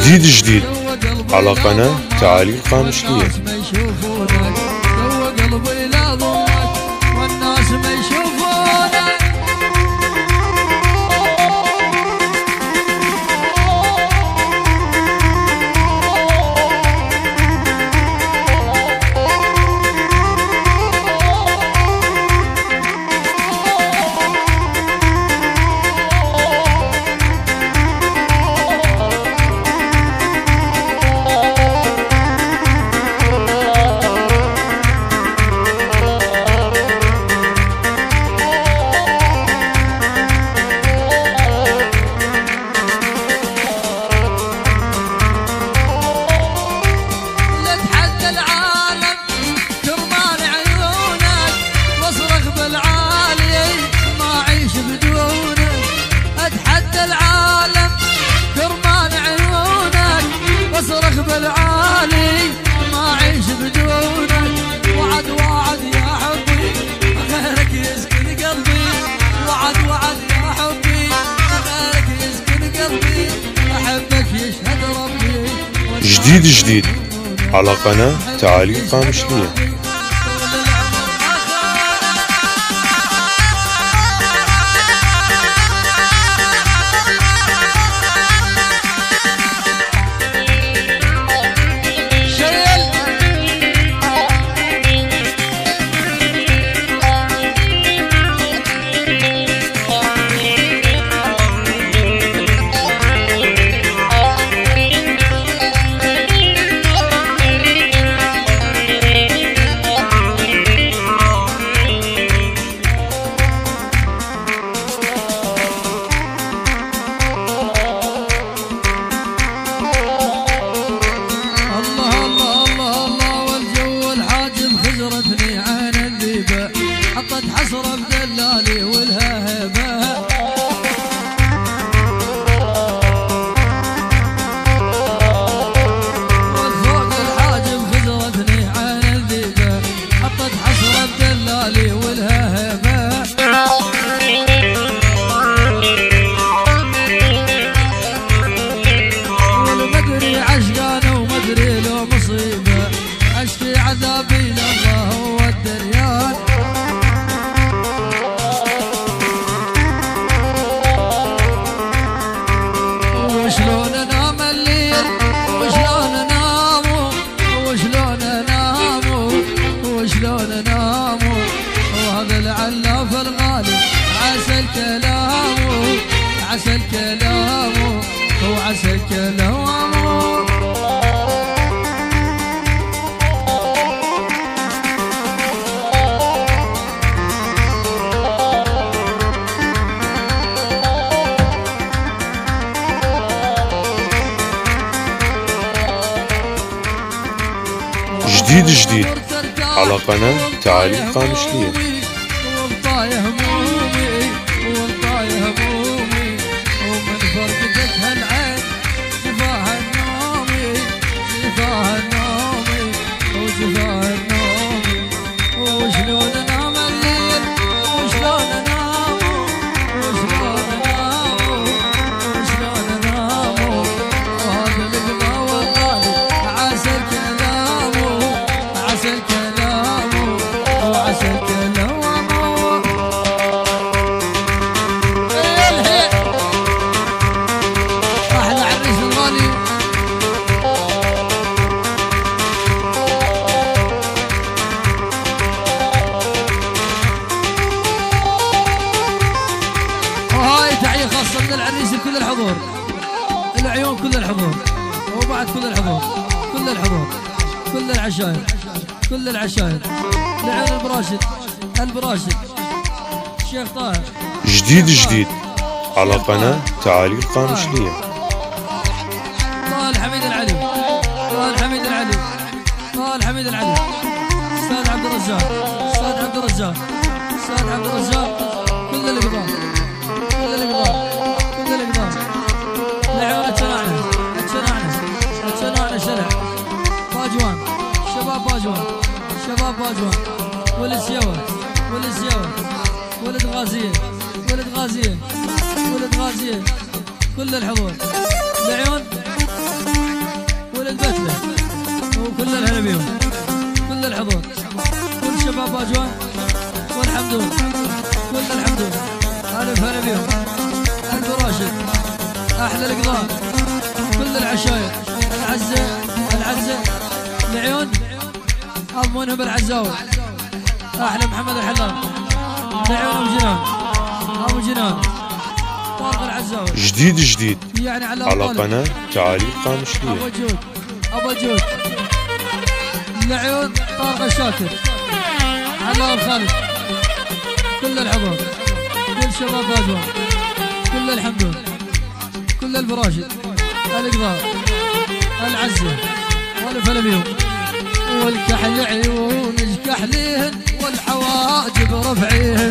جديد على قناة تعالي القامشلية. بالعالي ما عيش بدونك، وعد وعد يا حبي غيرك يسكن قلبي، وعد وعد يا حبي غيرك يسكن قلبي، احبك يشهد ربي. جديد على قناة تعالي القامشلية. حطت حسرة بدلالي ولها هبة، والفوق الحاجب خزرتني عين الذيبة، حطت حسرة بدلالي ولها هبة، والمدري عشقانة ومدري لو مصيبة، اشكي عذابي لله هو الدريان. وشلون انام الليل وشلون انام وشلون انام وشلون انام، وهذا العلاف الغالي عسى الكلام عسى الكلام وعسى الكلام. جديد على قناة تعالي القامشلية. والطاية همومي والطاية همومي، ومن فرقتك هالعين جفاها النومي جفاها النومي وجفاها النومي، وشلون انام الليل وشلون انام وشلون انام وشلون انام، وهذا القضا والغالي عسى الكلام عسى الكلام وعسى الكلام. احلى عريس الغالي وهاي تحية خاصة من العريس لكل الحضور، العيون كل الحضور، وبعد كل الحضور كل الحضور كل العشاير كل العشاير، لعين البراشد البراشد الشيخ طاهر. جديد على قناة تعالي القامشلية. طه الحميد العلي طه الحميد العلي طه الحميد العلي، استاذ عبد الرزاق استاذ عبد الرزاق استاذ عبد الرزاق، كل القضاء كل القضاء كل القضاء، لعيون التناعنة التناعنة التناعنة شلع باجوان شباب باجوان شباب باجوان، ولد سيوة ولد سيوة ولد غازية ولد غازية ولد غازية، كل الحضور العيون كل الهلا بيهم، كل الحضور، كل شباب باجوان والحمدون، كل الحمدون، الف هلا بيهم، ابو راشد، احلى القضاء، كل العشاير، العزه لعيون ابو منهم العزاوي، احلى محمد الحلام، لعيون ابو جنان، ابو جنان، طارق العزاوي، جديد يعني على قناة تعاليق قامشلية. ابو جود لعيون طارق الشاكر، على الخالد، كل الحضور، كل شباب باجوان، كل الحمدون، كل البراشد، القضاء، العزه، والفلا بيهم، والكحل عيون كحليهن، والحواجب رفعيهن،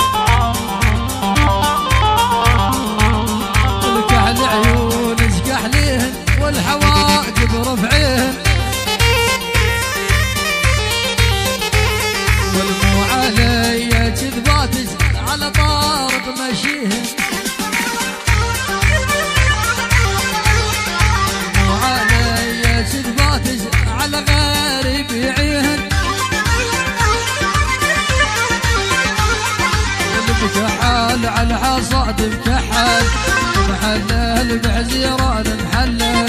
والكحل عيون كحليهن، والحواجب رفعيهن، والمو علي كذباتج على طارق مشيهن، مو علي كذباتج على غير يبيعيهن، بكحال على حصاد بكحال، محلل بعزيران محلل.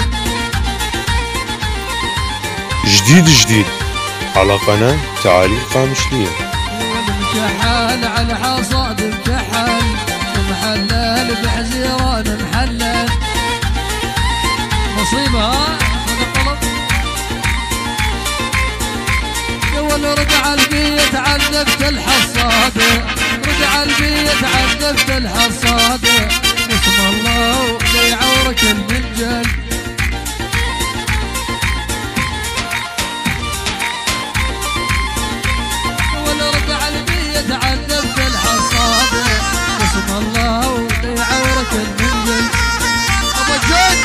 جديد على قناة تعاليق قامشلية. والمكحال على حصاد بكحال، محلل بعزيران محلل. مصيبة هذا الطلب. رجع البيت عذبت الحصاده، رجع البيت عذبت الحصاده، واسم الله ليعورك المنجل. رجع البيت عذبت الحصاده، واسم الله ليعورك المنجل. ابو الجود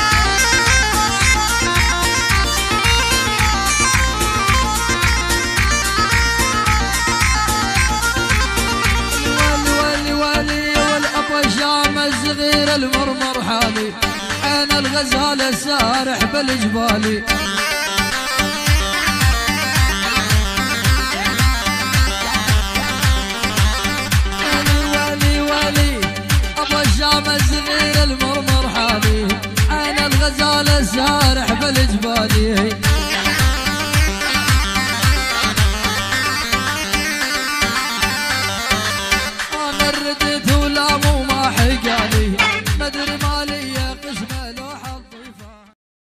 الصغير المرمر حالي، عين الغزال السارح بالجبالي،